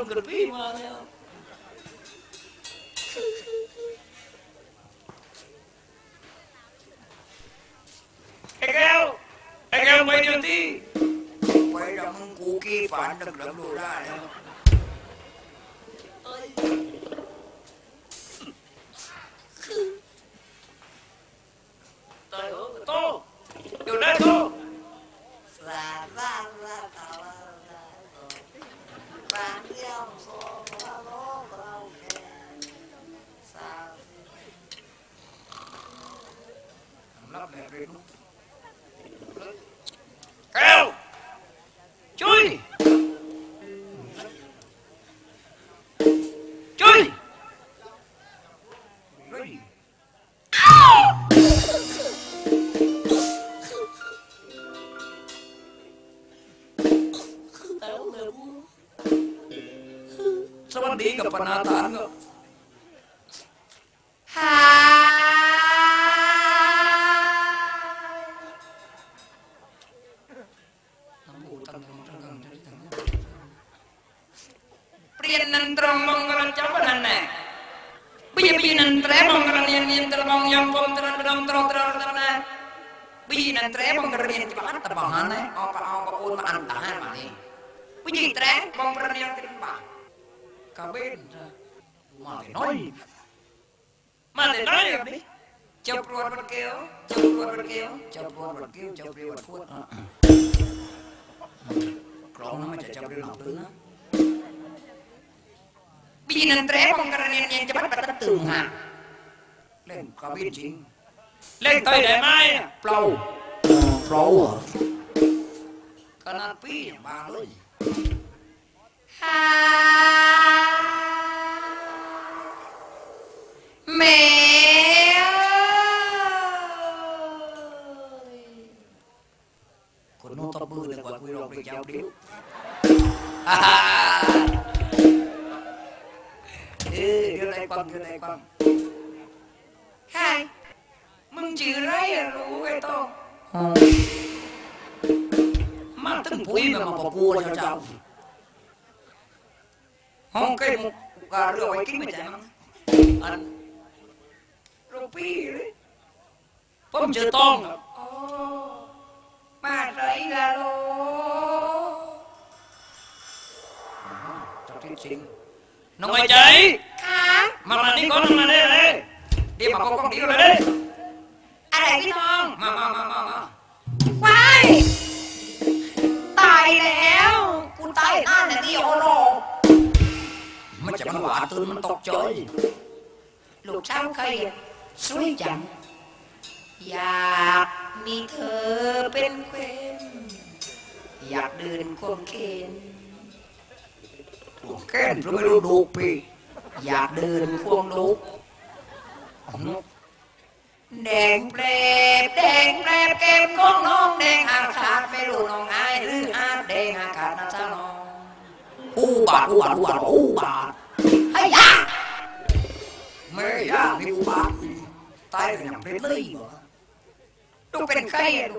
มกระปี้มาแล้วไอ้แก้วไปเดี๋ยวที่ไปแล้วมึงกูกี้ฝันดังดูได้แล้วตายเหรอโตอยู่ได้โตแก้วจุ้ยสวัสดีกับปนาธานครับเปลี่ยนนันตรงมองกันจับนั่นแน่บีนันเตะมองกันเนียนตระมองยำกลมตระดมตระนะบีนันเตะมองกันเนียนที่บ้านตะบังนั่นแน่เอาปะปูนมาอันตาให้มานี่บีเตะมองกันเนียนที่บ้านกาเบนมาเลยน้อยแบบนี้เจ้าปวดบัดเกลียวเจ้าปวดบัดเกลียวเจ้าปวดบัดเกลียวเจ้าปวดบัดพูดกรองนั้นมันจะเจ้าเรื่องหนักตื้อนะบีนันเตะมองกันเนียนจะบัดตะตึงฮะเล่นกาเบนจริงเล่นต่อยได้ไหมเปล่าขนาดปีบางเลยแม่คนโน้ตบมือเลยกว่าคุยร้องเพลงยาวเดียวเดี๋ยวอะไรความใช่มึงชื่ออะไรอะรู้ไอ้โตมาตึ้งปุ๋ยมาปะกูแล้วเจ้าห้องเก็บมุกเรือไว้กินไม่ใช่มั้งอันรูปีเลยผมเจอต้องมาใส่ละโลจับที่จริงน้องไอ้ใจมานี่ก่อนมาเลยเดี๋ยวมาปกป้องเดี๋ยวเลยอะไรพี่น้องมาว้ายตายแล้วกูตายนั่นน่ะนี่โอโลมันจะมาหวาตื่นมันตกใจลูกเช้าเคยสวยจังอยากมีเธอเป็นแฟนอยากเดินควงเคนเพราะไม่รู้ดูปีอยากเดินควงลูกแดงแปรเกมของน้องแดงอาขาดไม่รู้น้องไงหรืออาแดงอาขาดนะเจ้าน้องอูบาดให้ยาไม่ยาไม่อูบาดตายกันอย่างเป็นเลยเหรอลูกเป็นใครอะ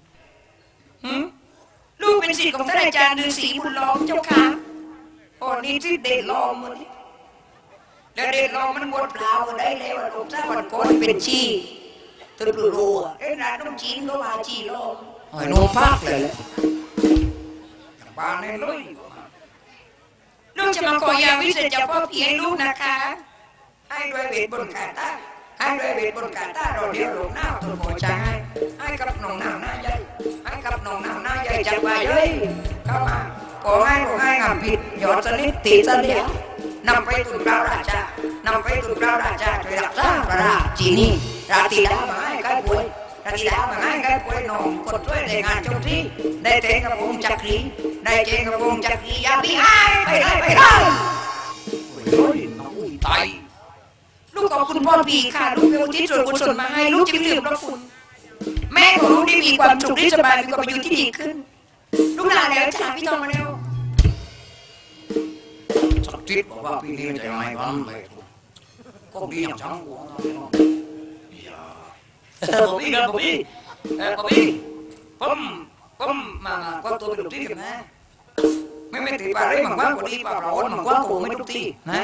ลูกเป็นศิษย์ของท่านอาจารย์ฤาษีบุญล้อมเจ้าค่ะโอ้นี่ที่เดชล้อมมันแล้วเดชล้อมมันบวชเปล่าได้แล้วลูกถ้าวันก่อนเป็นชีตื่นรู้ไอ้ร้านน้องจีนก็ว่าชีล้อมไอ้น้องพักเลยบ้านนี่เลยลูกจะมาขอยาวิเศษจากพ่อพี่ให้ลูกนะคะให้ด้วยเวทบนกาตาเราเดียวลงหน้าตัวหัวใจให้กับน้องหน้าใหญ่จับไปเลยเข้ามาขอให้งามผิดหยอดสนิทตีสนิทนำไปตุนเราราชาช่วยรักษาพระราชินีราตรีดามาให้ใกล้ป่วยน้องกดช่วยในงานเจ้าที่ได้เจงกับวงจักรีอย่าพี่ให้ไปได้ตายลูกขอบคุณพ่อพี่ค่ะลูกเป็นคนที่ส่วนกุศลมาให้ลูกจึงลืมพระคุณแม่ของลูกได้มีความสุขได้สบายมีความอยู่ที่ดีขึ้นลูกลาแล้วจ้าพี่ทองมาแล้วสักทิศบอกว่าพี่นี่จะยังไงกันเลยก็ดีอย่างช่างหัวผมมาก็ตัวเป็นลูกที่กันนะไม่ไม่ตีปลาเร่มันกว้างกว่าดีปลาร้อนมันกว้างกว่าไม่ทุกทีนะ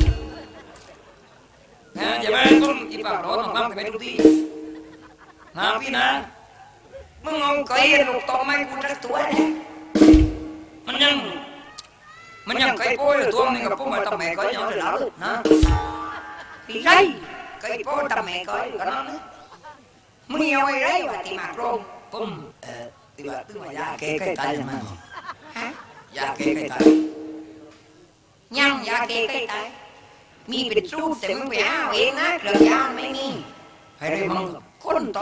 อย่าไปต้นอีปลาร้อนมันกว้างไม่ทุกทีนะพี่นะมึงเอาไก่ลูกโตไม่กูจะตัวเนี่ยมันยังไก่โป้ยตัวนึงกับพวกมันทำแม่ไก่ยังเลยแล้วนะพี่ไรไก่โป้ทำแม่ไก่ก็นั่นมึงเอาไอ้ไรวะที่มาโกงผมที่ว่าตึ้งมายาเก๋ไก่ตายยังไงฮะยาเก๋ไก่ตายยังยาเก๋ไก่ตายมีเป็นสูตรแต่มึงไปหาเองนะเครื่องยาไม่มีให้ได้มึงคนโต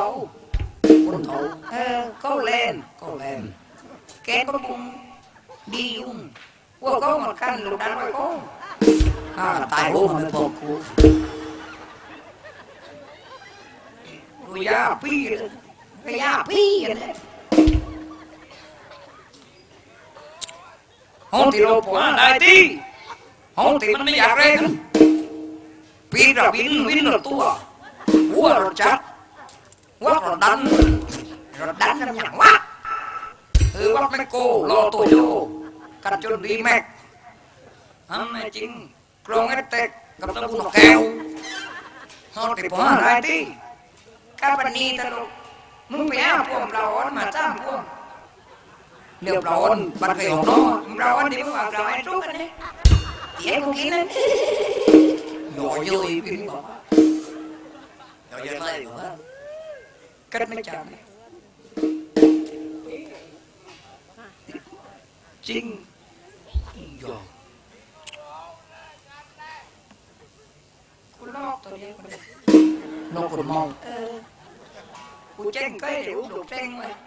เขาเล่นแกก็บุ้งดียุ่งพวกเขาหมดกันลูกดันไว้เขาตายโอ้มันบอกกูยาพี่เลยห้องที่เราปวดได้ที่ห้องที่มันไม่อยากเล่นปีเราวินเราตัวหัวเราจัดหัวเราดันกันอย่างวะวัดไม่โกรอตัวโยกันจนดีแม็กอันนี้จริงกรองเอตเต็กกับตะกุนแก้วห้องที่ปวดได้ที่ข้าพนี้ตลกมึงไปหาพวกเราอ่อนมาจ้างพวกเรียบร้อยบัดเกยของน้องเราอันนี้มึงว่าเราไอ้รู้กันเนี่ยเดี๋ยวกูกินนั่นหน่อยเยอะอีกพี่บอกหน่อยเยอะเลยเหรอกัดไม่จับจริงหยอกคุณลอกตัวนี้นกคนมองกูเจ๊งก็เดี๋ยวดูเจ๊งเลย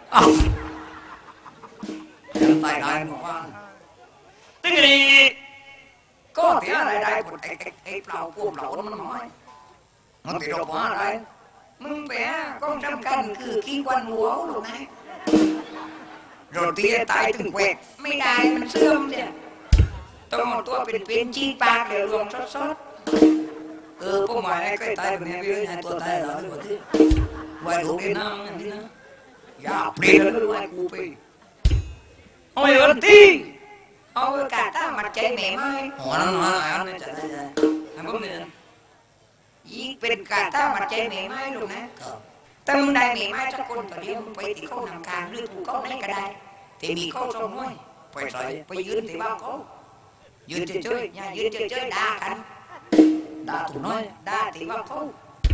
ยังตายได้หมดว่าตึ้งนี่ก็เสียอะไรได้คนไอ้เปล่าพวกเรามันน้อยมันติดรบว่าอะไรมึงแปะก็จำกันคือขี้ควันหัวหรือไงโรตีตายถึงแควกไม่ได้มันเสื่อมเนี่ยต้องเอาตัวเป็นชี้ปากเดี๋ยวรวมซดพวกหมายก็ตายแบบนี้ไปเลยตัวตายแล้วหรือว่าที่ไว้ลูกได้น้ำอย่างนี้นะอย่าเปลี่ยนเลยไว้กูไปเอาไอ้ที่เอากาต้ามาใจแม่ไหมหัวนั่นมาอันนี้จะได้ทำพวกนี้ยิ่งเป็นกาต้ามาใจแม่ไหมลูกนะถ้ามึงได้แม่ไหมสักคนตอนนี้มึงไปติดข้านำกลางหรือถูกเขาไหนก็ได้แต่มีข้อตรงน้อยไปใส่ไปยืนที่บ้านเขายืนเฉยๆอย่ายืนเฉยๆด่ากันด่าถูกน้อยด่าที่บ้านเขา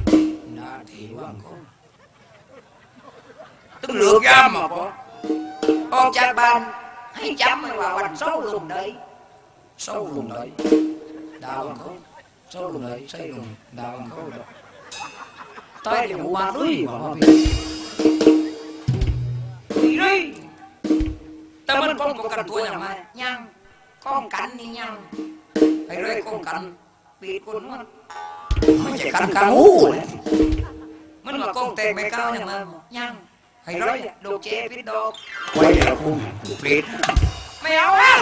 ตึ้งเหลือกยามmà cóออกจากบ้านให้จำไว้ว่าวันเสาร์ลงđấyดาวเขาเสาร์ลงđấyใช่ลงดาวเขาตายเดี๋ยวมาด้วยว่าพี่เลยแต่มันป้องกันตัวอย่างไรยังป้องกันนี่ยังไอ้เลยป้องกันปีดคนมันไม่ใช่กันกางูเลยมันมาก้องแต่งไม่ก้าวอย่างไรยังให้ร้อยดูเจ๊พิษดอกไว้เดี๋ยวคุณปลิดไม่เอาแล้ว